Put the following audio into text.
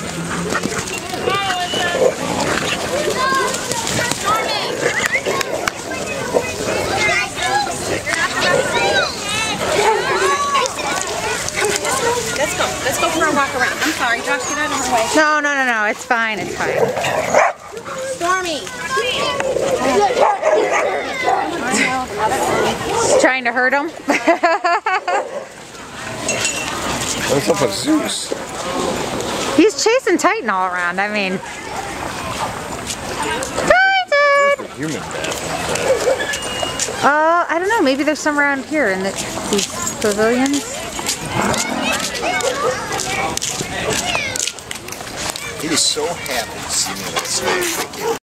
Let's go for a walk around. I'm sorry, Josh, get out of her way. No, it's fine, it's fine. Stormy! Trying to hurt him? What's up with Zeus? He's chasing Titan all around, I mean. Titan! Human bath. I don't know, maybe there's some around here in these pavilions. He is so happy to see me on that stage.